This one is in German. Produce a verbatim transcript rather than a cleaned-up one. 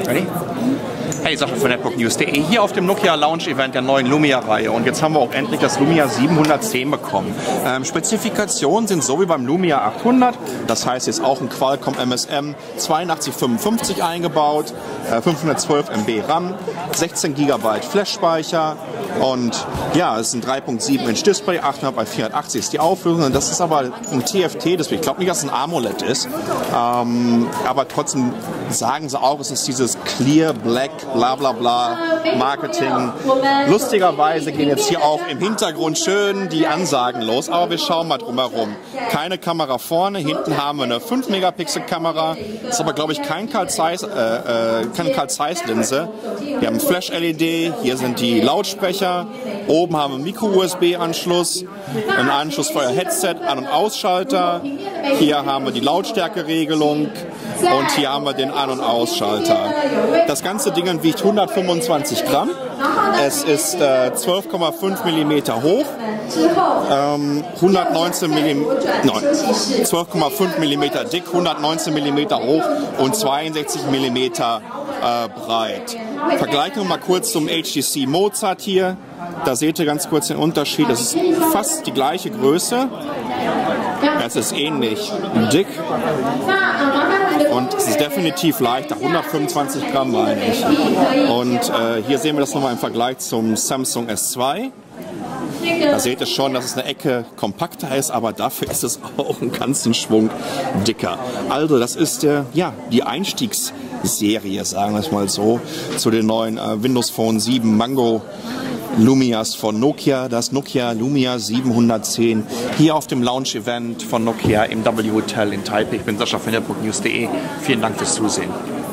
Ready? Hey, Sascha von netbook news punkt de, hier auf dem Nokia Launch Event der neuen Lumia-Reihe. Und jetzt haben wir auch endlich das Lumia siebenhundertzehn bekommen. Ähm, Spezifikationen sind so wie beim Lumia achthundert. Das heißt, jetzt auch ein Qualcomm M S M zweiundachtzig fünfundfünfzig eingebaut, äh, fünfhundertzwölf Megabyte RAM, sechzehn Gigabyte Flash-Speicher. Und ja, es ist ein drei Komma sieben Inch Display, achthundert bei vierhundertachtzig ist die Auflösung. Und das ist aber ein T F T-Display. Ich glaube nicht, dass es ein AMOLED ist. Ähm, aber trotzdem sagen sie auch, es ist dieses Clear Black bla bla bla Marketing. Lustigerweise gehen jetzt hier auch im Hintergrund schön die Ansagen los, aber wir schauen mal drumherum. Keine Kamera vorne, hinten haben wir eine fünf Megapixel Kamera, ist aber glaube ich kein Carl-Zeiss, äh, äh, keine Carl-Zeiss-Linse. Wir haben Flash-L E D, hier sind die Lautsprecher, oben haben wir einen Micro-U S B-Anschluss, einen Anschluss für euer Headset, An- und Ausschalter, hier haben wir die Lautstärkeregelung und hier haben wir den An- und Ausschalter. Das ganze Ding wiegt hundertfünfundzwanzig Gramm. Es ist äh, zwölf Komma fünf Millimeter hoch, ähm, hundertneunzehn Millimeter, nein, zwölf Komma fünf Millimeter dick, hundertneunzehn Millimeter hoch und zweiundsechzig Millimeter äh, breit. Vergleichen wir mal kurz zum H T C Mozart hier. Da seht ihr ganz kurz den Unterschied. Das ist fast die gleiche Größe. Es ist ähnlich dick. Und es ist definitiv leichter, hundertfünfundzwanzig Gramm meine ich. Und äh, hier sehen wir das nochmal im Vergleich zum Samsung S zwei. Da seht ihr schon, dass es eine Ecke kompakter ist, aber dafür ist es auch einen ganzen Schwung dicker. Also das ist der, ja, die Einstiegsserie, sagen wir es mal so, zu den neuen äh, Windows Phone sieben Mango Lumias von Nokia, das Nokia Lumia siebenhundertzehn, hier auf dem Launch-Event von Nokia im W Hotel in Taipei. Ich bin Sascha von netbook news punkt de. Vielen Dank fürs Zusehen.